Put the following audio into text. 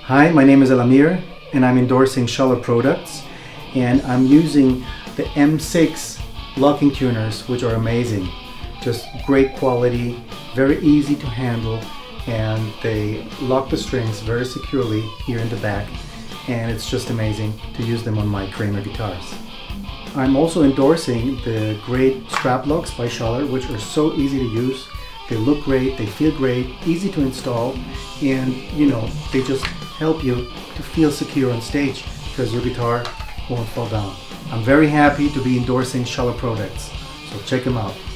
Hi, my name is Elamir and I'm endorsing Schaller products, and I'm using the M6 locking tuners, which are amazing. Just great quality, very easy to handle, and they lock the strings very securely here in the back, and it's just amazing to use them on my Kramer guitars. I'm also endorsing the great strap locks by Schaller, which are so easy to use. They look great, they feel great, easy to install, and they just help you to feel secure on stage because your guitar won't fall down. I'm very happy to be endorsing Schaller products, so check them out.